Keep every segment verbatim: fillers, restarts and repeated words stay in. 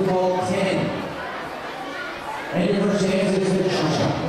called ten. And your first dance is the cha-cha.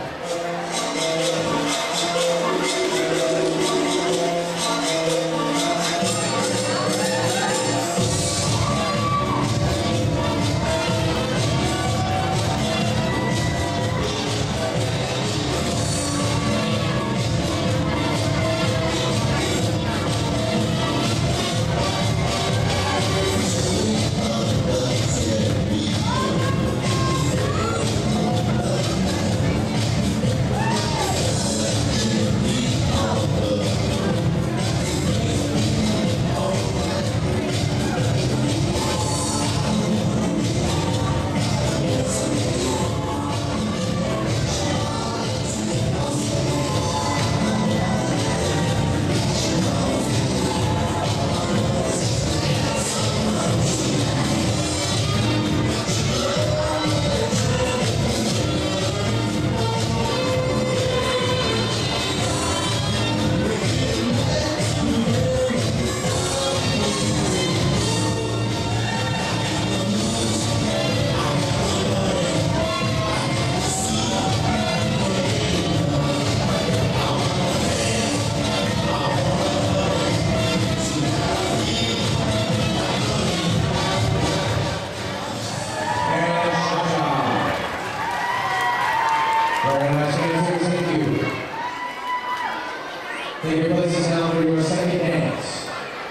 Take your places now for your second dance.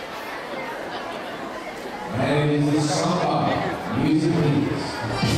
And it is the Samba. Music, please.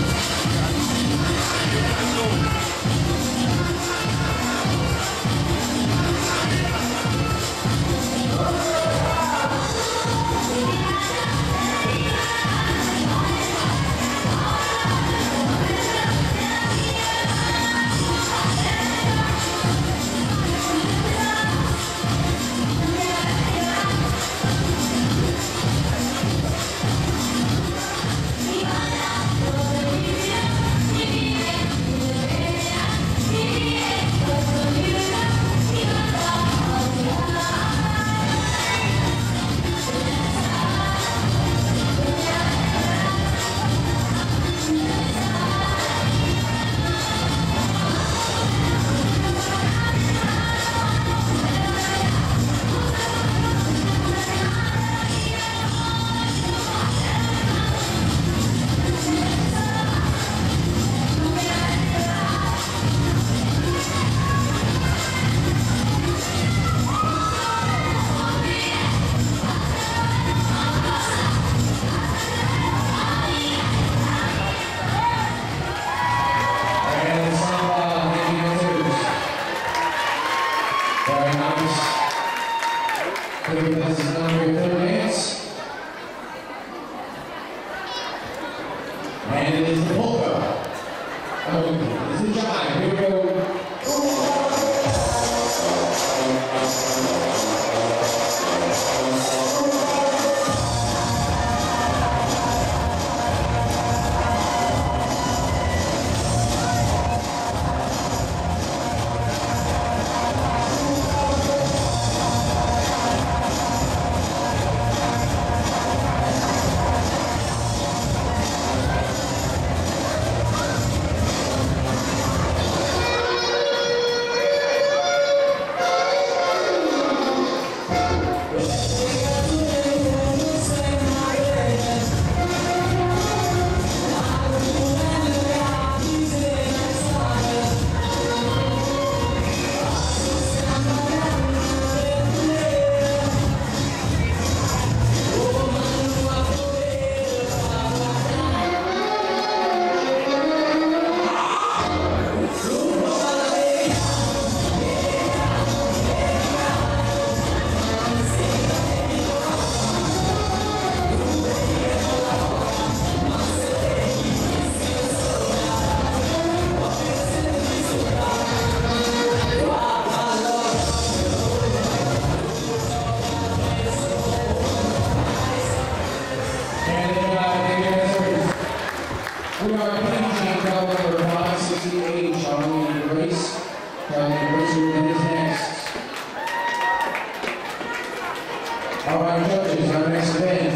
Take your places now for your third dance. And it is the polka. Oh, it's the jive. Here we go. We are finishing club number five sixty-eight, Charlie Grace. Charlie Grace is next. All right, judges, our next event